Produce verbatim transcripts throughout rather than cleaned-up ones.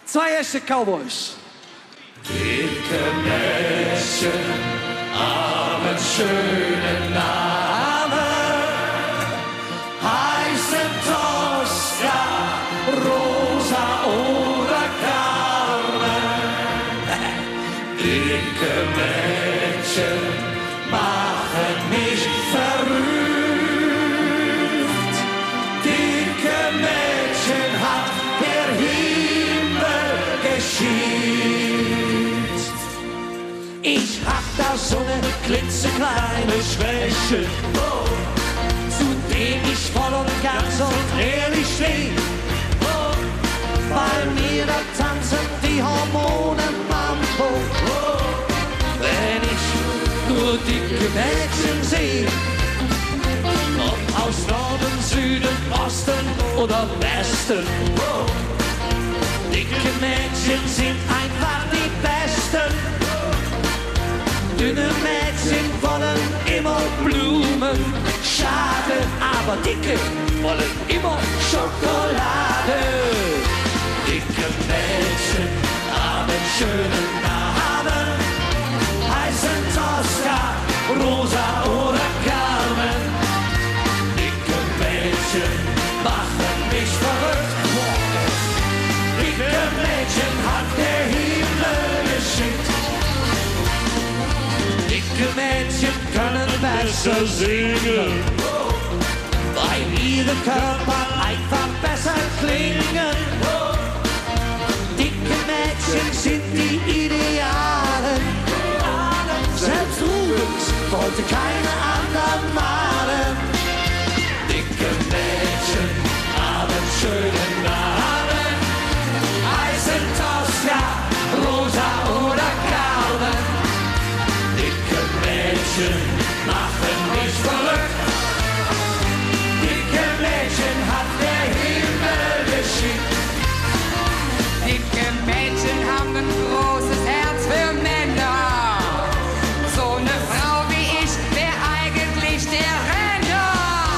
Zwei erste Cowboys. Dicke Mädchen haben schöne Namen, heißen Tosca, Rosa oder Carmen. Dicke Mädchen machen mich verrückt. Dicke Mädchen hat der Himmel geschickt. Ich hab da so ne klitzekleine Schwäche, oh, zu dem ich voll und ganz und ehrlich steh. Oh, bei mir da tanzen die Hormone Mambo, oh, wenn ich nur dicke Mädchen seh. Ob aus Norden, Süden, Osten oder Westen, oh, dicke Mädchen sind einfach die Besten. Dünne Mädchen wollen immer Blumen, schade, aber dicke wollen immer Schokolade. Dicke Mädchen haben schöne Namen, heißen Tosca, Rosa oder Carmen. Dicke Mädchen machen mich verrückt. Dicke Mädchen hat der Himmel geschickt. Dicke Mädchen können besser singen, weil ihre Körper einfach besser klingen. Dicke Mädchen sind die Idealen. Selbst Rubens wollte keine anderen malen. Dicke Mädchen haben schöne Namen, heißen Tosca, Rosa oder Carmen. Dicke Mädchen machen mich verrückt. Dicke Mädchen hat der Himmel geschickt. Dicke Mädchen haben ein großes Herz für Männer. So eine Frau wie ich wär eigentlich der Renner.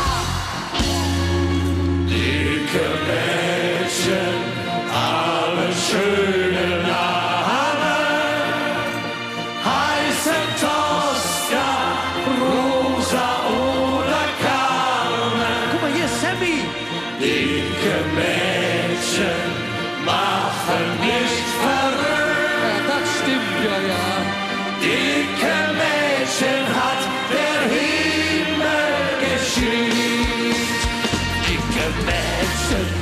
Dicke Mädchen haben schöne Namen, heißen Tosca, Rosa oder Carmen. Guck mal, hier ist Sammy. Dicke Mädchen machen mich verrückt. Ja, das stimmt, ja, ja. Dicke Mädchen hat der Himmel geschickt. Dicke Mädchen